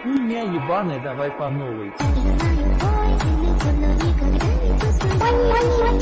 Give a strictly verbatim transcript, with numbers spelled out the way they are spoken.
Хуйня ебаная, давай по новой. Я знаю, ой, ты никто, но никогда не чувствую.